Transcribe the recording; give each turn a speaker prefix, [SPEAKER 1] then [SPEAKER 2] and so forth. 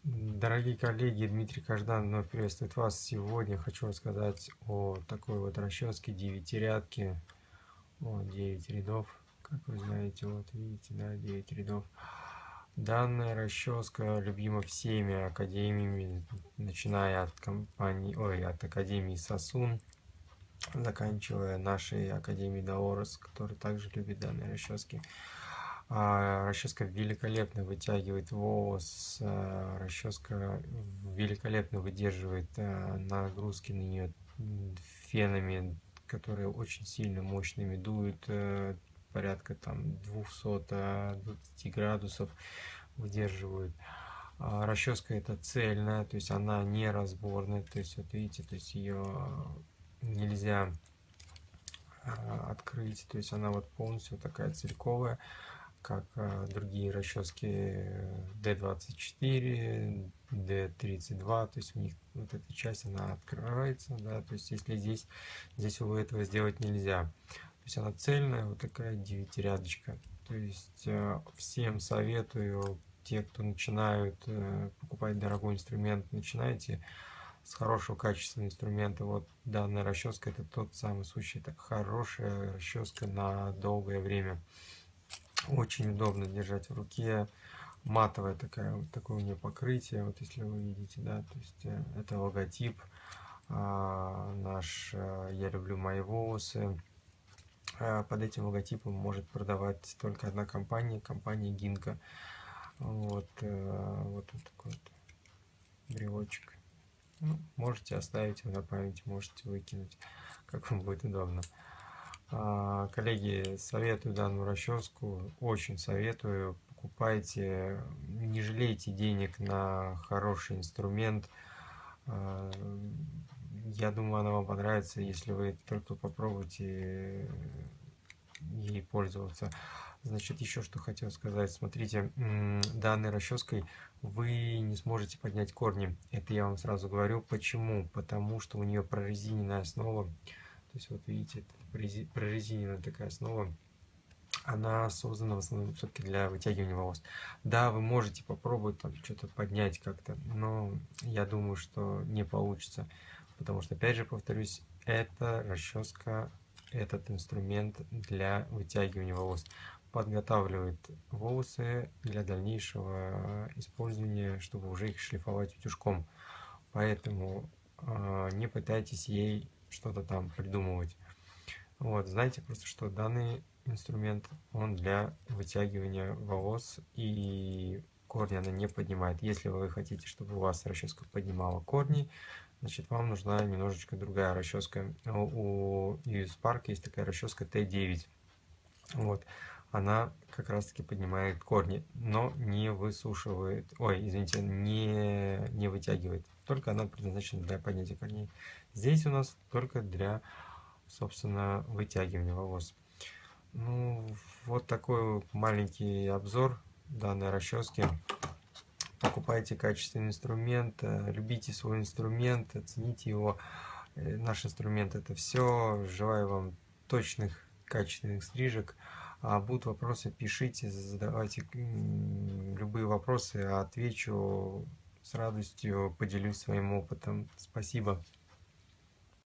[SPEAKER 1] Дорогие коллеги, Дмитрий Каждан вновь приветствует вас. Сегодня хочу рассказать о такой вот расческе девятирядки. 9 рядов, как вы знаете, вот видите, да, 9 рядов. Данная расческа любима всеми академиями, начиная от от Академии Сасун, заканчивая нашей Академией Даорос, который также любит данные расчески. Расческа великолепно вытягивает волос, расческа великолепно выдерживает нагрузки на нее фенами, которые очень сильно мощными дуют, порядка там 220 градусов выдерживают. Расческа это цельная, то есть она не разборная, то есть вот видите, то есть ее нельзя открыть, то есть она вот полностью такая цельковая, как другие расчески D24, D32, то есть у них вот эта часть она открывается, да, то есть если здесь увы этого сделать нельзя. То есть она цельная, вот такая девятирядочка. То есть всем советую, те, кто начинают покупать дорогой инструмент, начинайте с хорошего качественного инструмента. Вот данная расческа это тот самый случай, это хорошая расческа на долгое время. Очень удобно держать в руке, матовое такое у нее покрытие, вот если вы видите, да, то есть это логотип наш «Я люблю мои волосы». Под этим логотипом может продавать только одна компания Гинка. Вот он такой вот брелочек. Ну, можете оставить его на память, можете выкинуть, как вам будет удобно. Коллеги, советую данную расческу, очень советую. Покупайте, не жалейте денег на хороший инструмент. Я думаю, она вам понравится, если вы только попробуете ей пользоваться. Значит, еще что хотел сказать. Смотрите, данной расческой вы не сможете поднять корни. Это я вам сразу говорю. Почему? Потому что у нее прорезиненная основа. То есть вот видите, это прорезиненная такая основа. Она создана в основном все-таки для вытягивания волос. Да, вы можете попробовать там что-то поднять как-то, но я думаю, что не получится. Потому что, опять же, повторюсь, эта расческа, этот инструмент для вытягивания волос подготавливает волосы для дальнейшего использования, чтобы уже их шлифовать утюжком. Поэтому не пытайтесь ей что-то там придумывать. Вот, знаете просто, что данный инструмент, он для вытягивания волос, и корни она не поднимает. Если вы хотите, чтобы у вас расческа поднимала корни, значит, вам нужна немножечко другая расческа. У US Park есть такая расческа T9. Вот. Она как раз таки поднимает корни, но не высушивает, ой, извините, не вытягивает. Только она предназначена для поднятия корней. Здесь у нас только для, собственно, вытягивания волос. Ну, вот такой маленький обзор данной расчески. Покупайте качественный инструмент, любите свой инструмент, цените его. Наш инструмент это все. Желаю вам точных, качественных стрижек. Будут вопросы, пишите, задавайте любые вопросы, отвечу с радостью, поделюсь своим опытом. Спасибо.